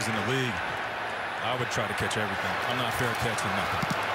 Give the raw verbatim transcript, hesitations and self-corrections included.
in the league, I would try to catch everything. I'm not fair catching nothing.